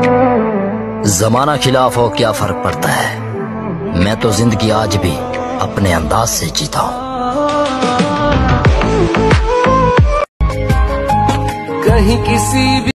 जमाना खिलाफ हो क्या फर्क पड़ता है, मैं तो जिंदगी आज भी अपने अंदाज से जीता हूँ। कहीं किसी भी